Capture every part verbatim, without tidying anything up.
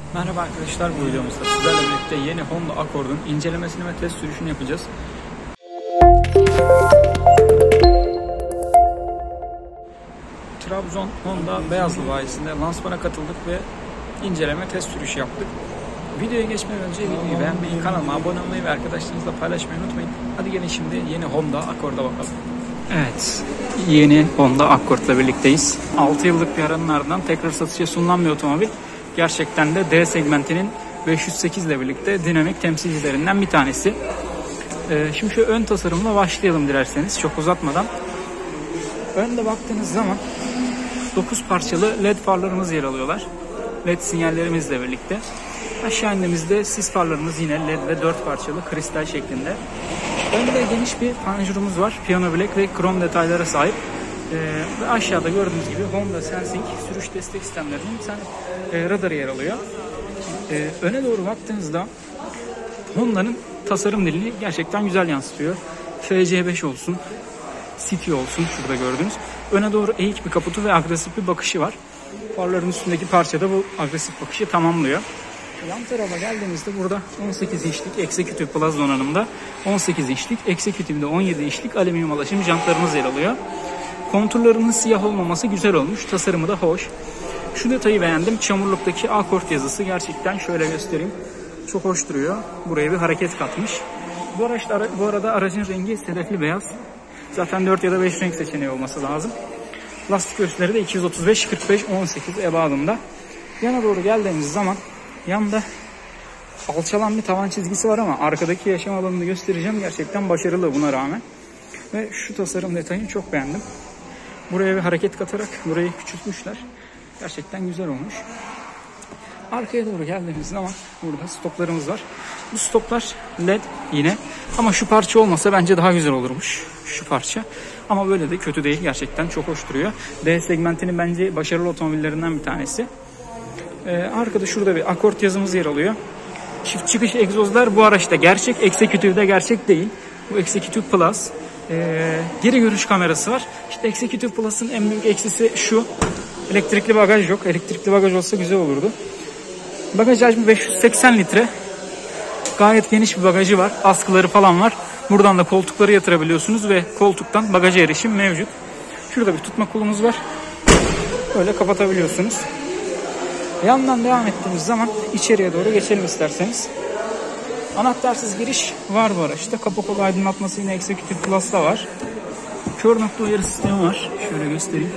Merhaba arkadaşlar, bu videomuzda sizlerle birlikte yeni Honda Accord'un incelemesini ve test sürüşünü yapacağız. Trabzon Honda Beyazlı bayisinde lansmana katıldık ve inceleme test sürüşü yaptık. Videoya geçmeden önce videoyu beğenmeyi, kanalıma abone olmayı ve arkadaşlarınızla paylaşmayı unutmayın. Hadi gelin şimdi yeni Honda Accord'a bakalım. Evet, yeni Honda Accord'la birlikteyiz. altı yıllık bir aranın ardından tekrar satışa sunulan bir otomobil. Gerçekten de D segmentinin beş yüz sekiz ile birlikte dinamik temsilcilerinden bir tanesi. Ee, şimdi şu ön tasarımla başlayalım dilerseniz çok uzatmadan. Önde baktığınız zaman dokuz parçalı led farlarımız yer alıyorlar. Led sinyallerimizle birlikte. Aşağı indiğimizde sis farlarımız yine led ve dört parçalı kristal şeklinde. Önde geniş bir panjurumuz var. Piyano black ve krom detaylara sahip. Ee, ve aşağıda gördüğünüz gibi Honda Sensing sürüş destek sistemlerinin sen, e, radarı yer alıyor. Ee, öne doğru baktığınızda Honda'nın tasarım dilini gerçekten güzel yansıtıyor. F C beş olsun, City olsun şurada gördüğünüz. Öne doğru eğik bir kaputu ve agresif bir bakışı var. Farların üstündeki parça da bu agresif bakışı tamamlıyor. Yan tarafa geldiğimizde burada on sekiz inçlik Executive Plus donanımda, on sekiz inçlik, Executive'de on yedi inçlik alüminyum alaşım jantlarımız yer alıyor. Konturlarının siyah olmaması güzel olmuş. Tasarımı da hoş. Şu detayı beğendim. Çamurluktaki Accord yazısı gerçekten şöyle göstereyim. Çok hoş duruyor. Buraya bir hareket katmış. Bu, araçta, bu arada aracın rengi sedefli beyaz. Zaten dört ya da beş renk seçeneği olması lazım. Lastik ölçüleri de iki yüz otuz beş kırk beş on sekiz ebadında. Yana doğru geldiğimiz zaman yanda alçalan bir tavan çizgisi var ama arkadaki yaşam alanını göstereceğim. Gerçekten başarılı buna rağmen. Ve şu tasarım detayını çok beğendim. Buraya bir hareket katarak burayı küçültmüşler. Gerçekten güzel olmuş. Arkaya doğru geldiğimiz zaman burada stoplarımız var. Bu stoplar led yine. Ama şu parça olmasa bence daha güzel olurmuş. Şu parça. Ama böyle de kötü değil. Gerçekten çok hoş duruyor. D segmentinin bence başarılı otomobillerinden bir tanesi. Ee, arkada şurada bir Accord yazımız yer alıyor. Çift çıkış egzozlar bu araçta gerçek. Executive'de gerçek değil. Bu Executive Plus. Ee, geri görüş kamerası var. İşte Executive Plus'ın en büyük eksisi şu. Elektrikli bagaj yok. Elektrikli bagaj olsa güzel olurdu. Bagaj hacmi beş yüz seksen litre. Gayet geniş bir bagajı var. Askıları falan var. Buradan da koltukları yatırabiliyorsunuz ve koltuktan bagaja erişim mevcut. Şurada bir tutma kolumuz var. Böyle kapatabiliyorsunuz. Yandan devam ettiğimiz zaman içeriye doğru geçelim isterseniz. Anahtarsız giriş var bu araçta. Kapı kolu aydınlatması yine Executive Plus'ta var. Kör nokta uyarı sistemi var. Şöyle göstereyim.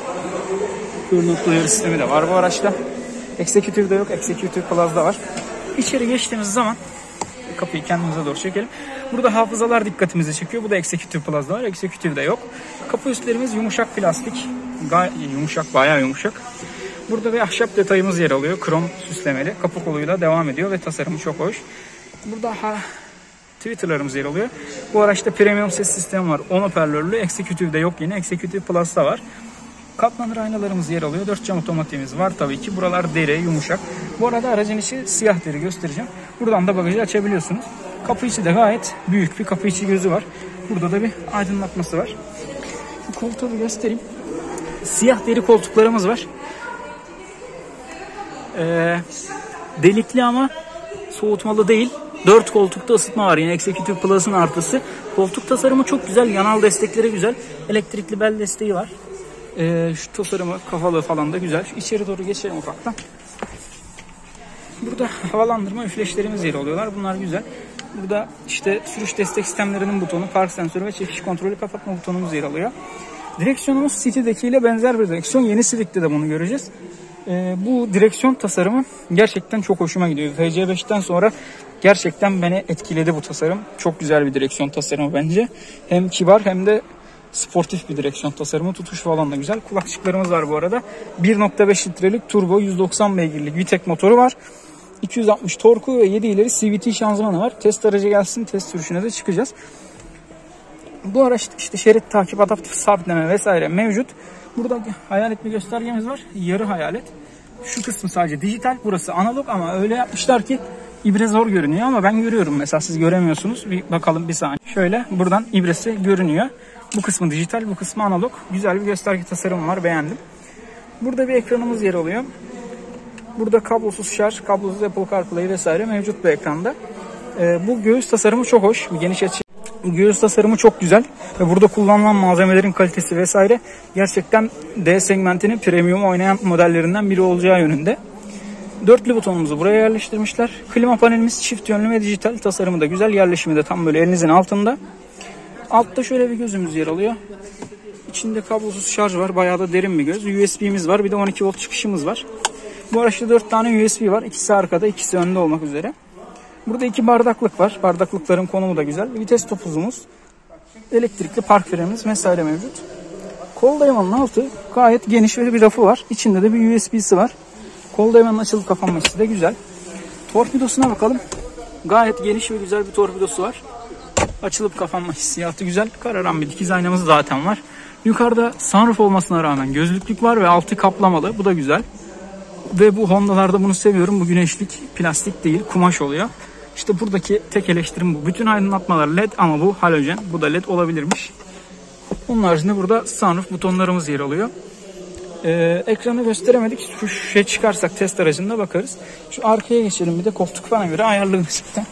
Kör nokta uyarı sistemi de var bu araçta. Executive'de yok. Executive Plus'da var. İçeri geçtiğimiz zaman kapıyı kendimize doğru çekelim. Burada hafızalar dikkatimizi çekiyor. Bu da Executive Plus'da var. Executive'de yok. Kapı üstlerimiz yumuşak plastik. Gayet yumuşak, bayağı yumuşak. Burada bir ahşap detayımız yer alıyor. Krom süslemeli. Kapı koluyla devam ediyor ve tasarımı çok hoş. Burada ha, Twitter'larımız yer alıyor. Bu araçta premium ses sistemi var. on hoparlörlü. Executive'de yok yine. Executive Plus'ta var. Katlanır aynalarımız yer alıyor. dört cam otomatiğimiz var tabii ki. Buralar deri, yumuşak. Bu arada aracın içi siyah deri göstereceğim. Buradan da bagajı açabiliyorsunuz. Kapı içi de gayet büyük bir kapı içi gözü var. Burada da bir aydınlatması var. Şu koltuğu göstereyim. Siyah deri koltuklarımız var. Ee, delikli ama soğutmalı değil. dört koltukta ısıtma var. Yine Executive Plus'ın artısı. Koltuk tasarımı çok güzel. Yanal destekleri güzel. Elektrikli bel desteği var. Ee, şu tasarımı, kafalığı falan da güzel. Şu içeri doğru geçelim ufaktan. Burada havalandırma üfleşlerimiz yer alıyorlar. Bunlar güzel. Burada işte sürüş destek sistemlerinin butonu, park sensörü ve çekiş kontrolü kapatma butonumuz yer alıyor. Direksiyonumuz City'dekiyle benzer bir direksiyon. Yeni Civic'te de bunu göreceğiz. Ee, bu direksiyon tasarımı gerçekten çok hoşuma gidiyor. F C beşten sonra gerçekten beni etkiledi bu tasarım. Çok güzel bir direksiyon tasarımı bence. Hem kibar hem de sportif bir direksiyon tasarımı. Tutuş falan da güzel. Kulakçıklarımız var bu arada. bir nokta beş litrelik turbo yüz doksan beygirlik VTEC motoru var. iki yüz altmış torku ve yedi ileri C V T şanzımanı var. Test aracı gelsin. Test sürüşüne de çıkacağız. Bu araçta işte şerit takip, adaptif sabitleme vesaire mevcut. Burada hayalet bir göstergemiz var. Yarı hayalet. Şu kısmı sadece dijital. Burası analog ama öyle yapmışlar ki ibre zor görünüyor ama ben görüyorum. Mesela siz göremiyorsunuz. Bir bakalım bir saniye. Şöyle buradan ibresi görünüyor. Bu kısmı dijital, bu kısmı analog. Güzel bir gösterge tasarımı var. Beğendim. Burada bir ekranımız yer alıyor. Burada kablosuz şarj, kablosuz Apple CarPlay vesaire mevcut bu ekranda. Ee, bu göğüs tasarımı çok hoş. Geniş açı. Göğüs tasarımı çok güzel. Ve burada kullanılan malzemelerin kalitesi vesaire gerçekten D segmentinin premium oynayan modellerinden biri olacağı yönünde. Dörtlü butonumuzu buraya yerleştirmişler. Klima panelimiz çift yönlü ve dijital. Tasarımı da güzel. Yerleşimi de tam böyle elinizin altında. Altta şöyle bir gözümüz yer alıyor. İçinde kablosuz şarj var. Bayağı da derin bir göz. U S B'miz var. Bir de on iki volt çıkışımız var. Bu araçta dört tane U S B var. İkisi arkada, ikisi önde olmak üzere. Burada iki bardaklık var. Bardaklıkların konumu da güzel. Vites topuzumuz, elektrikli park frenimiz vesaire mevcut. Kol dayamanın altı gayet geniş ve bir rafı var. İçinde de bir U S B'si var. Kol dayamanın açılıp kapanması da güzel. Torpidosuna bakalım. Gayet geniş ve güzel bir torpidosu var. Açılıp kapanma hissiyatı güzel. Kararan bir dikiz aynamız zaten var. Yukarıda sunroof olmasına rağmen gözlüklük var ve altı kaplamalı. Bu da güzel. Ve bu Honda'larda bunu seviyorum. Bu güneşlik plastik değil, kumaş oluyor. İşte buradaki tek eleştirim bu. Bütün aydınlatmalar led ama bu halojen. Bu da led olabilirmiş. Onun haricinde burada sunroof butonlarımız yer alıyor. Ee, ekranı gösteremedik. Şu şey çıkarsak test aracında bakarız. Şu arkaya geçelim bir de koltuk bana göre ayarlı nispeten.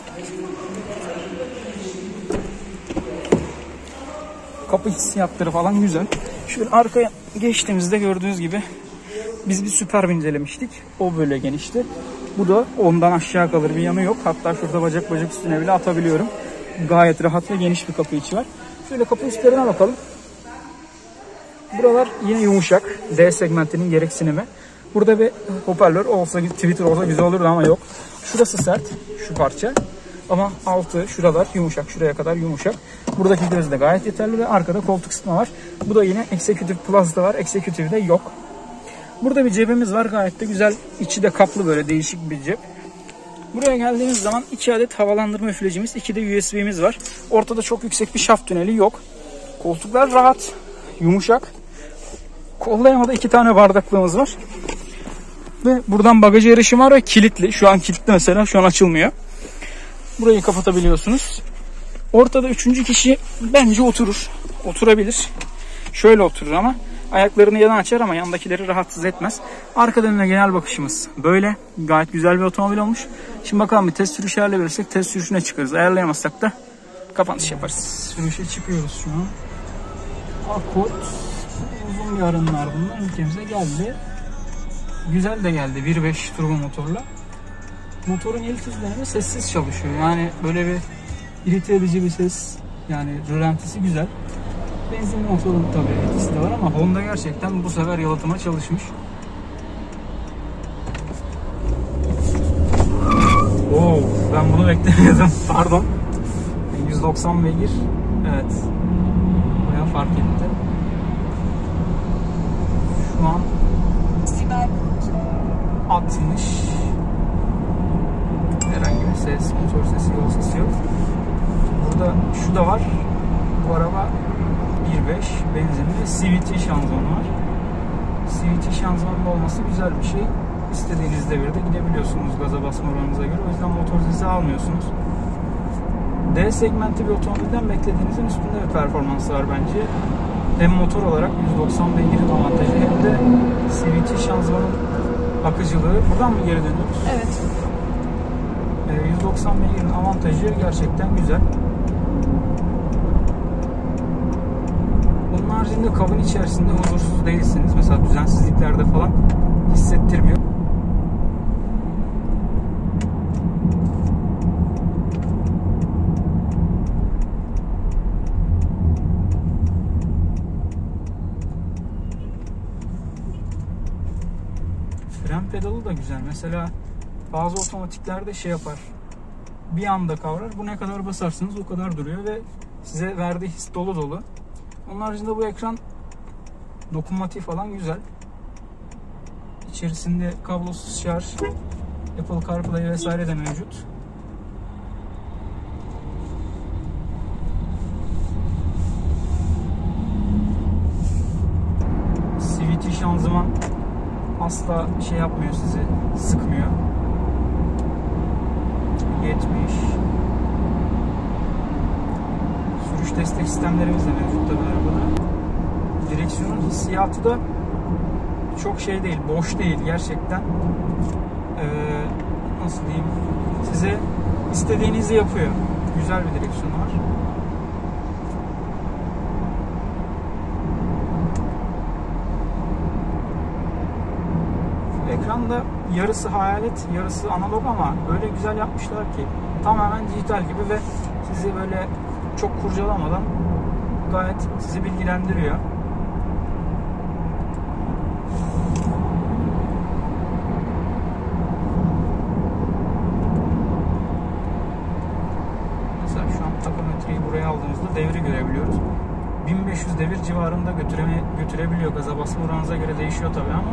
Kapı hissiyatları falan güzel. Şöyle arkaya geçtiğimizde gördüğünüz gibi biz bir Superb incelemiştik. O böyle genişti. Bu da ondan aşağı kalır, bir yanı yok. Hatta şurada bacak bacak üstüne bile atabiliyorum. Gayet rahat ve geniş bir kapı içi var. Şöyle kapı üstlerine bakalım. Buralar yine yumuşak. D segmentinin gereksinimi. Burada bir hoparlör olsa, Twitter olsa güzel olurdu ama yok. Şurası sert, şu parça. Ama altı, şuralar yumuşak. Şuraya kadar yumuşak. Buradaki göz de gayet yeterli ve arkada koltuk ısıtma var. Bu da yine Executive Plus'da var. Executive'de yok. Burada bir cebimiz var. Gayet de güzel. İçi de kaplı, böyle değişik bir cep. Buraya geldiğimiz zaman iki adet havalandırma üflecimiz, iki de U S B'miz var. Ortada çok yüksek bir şaft tüneli yok. Koltuklar rahat, yumuşak. Kol dayamada iki tane bardaklığımız var. Ve buradan bagaja erişim var ve kilitli. Şu an kilitli mesela. Şu an açılmıyor. Burayı kapatabiliyorsunuz. Ortada üçüncü kişi bence oturur. Oturabilir. Şöyle oturur ama. Ayaklarını yana açar ama yandakileri rahatsız etmez. Arka önüne genel bakışımız böyle. Gayet güzel bir otomobil olmuş. Şimdi bakalım bir test sürüşü ayarlayabilirsek test sürüşüne çıkarız. Ayarlayamazsak da kapanış yaparız. Sürüşe çıkıyoruz şu an. Accord uzun bir aranın ardından ülkemize geldi. Güzel de geldi. bir beş turbo motorla. Motorun ilk izlenimi sessiz çalışıyor. Yani böyle bir irite edici bir ses. Yani rölantisi güzel. Benzinli motorun tabii etkisi de var ama Honda gerçekten bu sefer yalıtıma çalışmış. Oo, ben bunu beklemiyordum. Pardon. yüz doksan beygir. Evet. Bayağı fark etti. Şu an altmış. Herhangi bir ses, motor sesi, yol sesi yok. Burada şu da var. Bu araba bir beş benzinli C V T şanzımanı var. C V T şanzımanın olması güzel bir şey. İstediğiniz devirde gidebiliyorsunuz gaza basma oranınıza göre. O yüzden motor sesi almıyorsunuz. D segmenti bir otomobilden beklediğinizin üstünde bir performansı var bence. Hem motor olarak yüz doksan beygirin avantajı hem de C V T şanzımanın akıcılığı. Buradan mı geri dönüyoruz? Evet. yüz doksan beygirin avantajı gerçekten güzel. Bunun haricinde kabin içerisinde huzursuz değilsiniz. Mesela düzensizliklerde falan hissettirmiyor. Fren pedalı da güzel. Mesela bazı otomatiklerde şey yapar. Bir anda kavrar. Bu ne kadar basarsanız o kadar duruyor ve size verdiği his dolu dolu. Onun haricinde bu ekran dokunmatik falan güzel. İçerisinde kablosuz şarj, Apple CarPlay vesaire de mevcut. C V T şanzıman asla şey yapmıyor, sizi sıkmıyor. yetmiş. Sürüş destek sistemlerimiz de mevcut tabii arabada. Direksiyonun hissiyatı da çok şey değil, boş değil gerçekten. nasıl diyeyim, size istediğinizi yapıyor. Güzel bir direksiyon var. Ekranda yarısı hayalet, yarısı analog ama öyle güzel yapmışlar ki tamamen dijital gibi ve sizi böyle çok kurcalamadan gayet sizi bilgilendiriyor. Mesela şu an takometreyi buraya aldığımızda devri görebiliyoruz. bin beş yüz devir civarında götüreme, götürebiliyor. Gaza basma oranınıza göre değişiyor tabii ama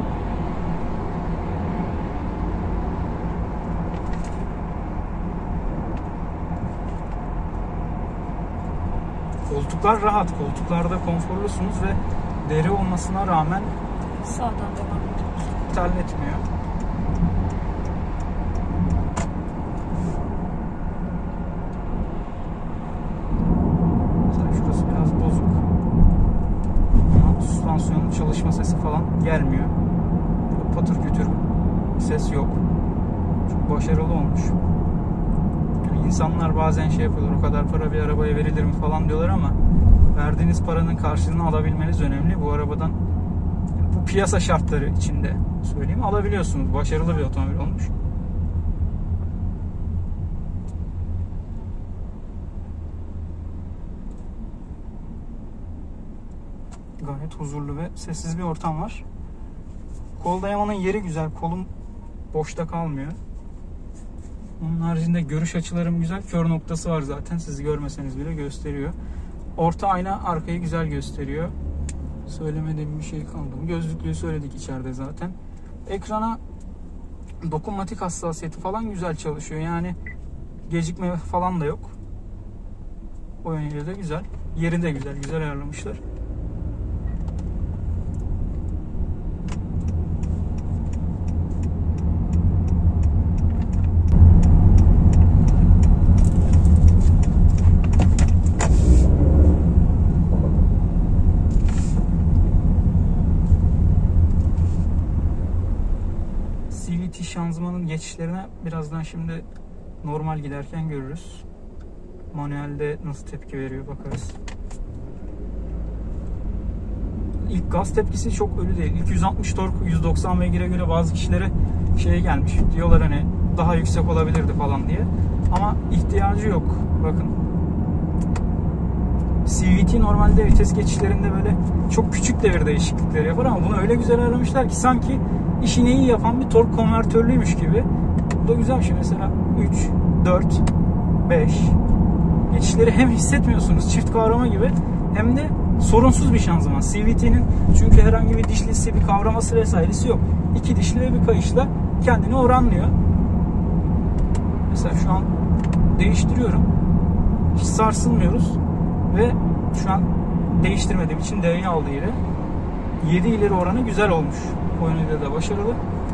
koltuklar rahat. Koltuklarda konforlusunuz ve deri olmasına rağmen sağdan devam ediyoruz. terletmiyor. Mesela şurası biraz bozuk. Ama süspansiyonun çalışma sesi falan gelmiyor. Patır kütür ses yok. Çok başarılı olmuş. İnsanlar bazen şey yapıyorlar, o kadar para bir arabaya verilir mi falan diyorlar ama verdiğiniz paranın karşılığını alabilmeniz önemli. Bu arabadan, bu piyasa şartları içinde söyleyeyim, alabiliyorsunuz. Başarılı bir otomobil olmuş. Gayet huzurlu ve sessiz bir ortam var. Kol dayamanın yeri güzel. Kolum boşta kalmıyor. Onun haricinde görüş açılarım güzel. Kör noktası var zaten. Sizi görmeseniz bile gösteriyor. Orta ayna arkayı güzel gösteriyor. Söylemediğim bir şey kaldı mı? Gözlüklüğü söyledik içeride zaten. Ekrana dokunmatik hassasiyeti falan güzel çalışıyor. Yani gecikme falan da yok. O yönüyle de güzel. Yeri de güzel. Güzel ayarlamışlar. C V T şanzımanın geçişlerine birazdan şimdi normal giderken görürüz. Manuelde nasıl tepki veriyor bakarız. İlk gaz tepkisi çok ölü değil. İlk yüz altmış tork yüz doksan beygire göre bazı kişilere şey gelmiş. Diyorlar hani daha yüksek olabilirdi falan diye. Ama ihtiyacı yok. Bakın. C V T normalde vites geçişlerinde böyle çok küçük devir değişiklikleri yapar ama bunu öyle güzel ayarlamışlar ki sanki işini iyi yapan bir tork konvertörlüymüş gibi. Bu da güzel bir şey. Mesela üç, dört, beş geçişleri hem hissetmiyorsunuz çift kavrama gibi hem de sorunsuz bir şanzıman. C V T'nin çünkü herhangi bir dişlisi, bir kavraması vesairesi yok. İki dişli ve bir kayışla kendini oranlıyor. Mesela şu an değiştiriyorum. Hiç sarsılmıyoruz. Ve şu an değiştirmediğim için D'yi aldı yeri. yedi ileri oranı güzel olmuş. O yönüyle de başarılı.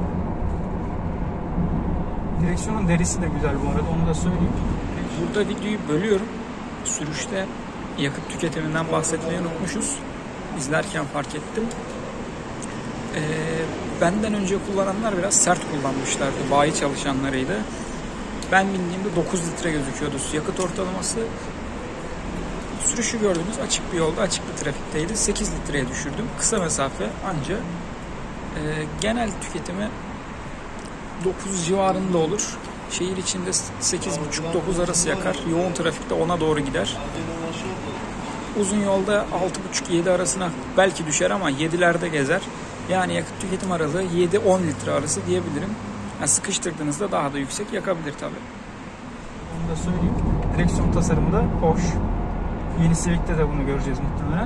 Direksiyonun derisi de güzel bu arada, onu da söyleyeyim. Burada videoyu bölüyorum. Sürüşte yakıt tüketiminden bahsetmeyi unutmuşuz. İzlerken fark ettim. Ee, benden önce kullananlar biraz sert kullanmışlardı. Bayi çalışanlarıydı. Ben bindiğimde dokuz litre gözüküyordu yakıt ortalaması. Sürüşü gördüğünüz açık bir yolda, açık bir trafikteydi. sekiz litreye düşürdüm. Kısa mesafe anca. E, genel tüketimi dokuz civarında olur. Şehir içinde sekiz buçuk dokuz arası yakar. Yoğun trafikte ona doğru gider. Uzun yolda altı buçuk yedi arasına belki düşer ama yedilerde gezer. Yani yakıt tüketim aralığı yedi on litre arası diyebilirim. Yani sıkıştırdığınızda daha da yüksek yakabilir tabii. Onu da söyleyeyim. Direksiyon tasarımı da hoş. Yeni Civic'te de bunu göreceğiz muhtemelen.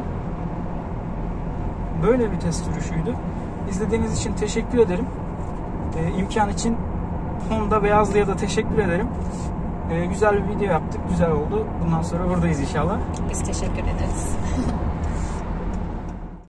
Böyle bir test sürüşüydü. İzlediğiniz için teşekkür ederim. Ee, imkan için Honda Beyazlı'ya da teşekkür ederim. Ee, güzel bir video yaptık. Güzel oldu. Bundan sonra buradayız inşallah. Biz teşekkür ederiz.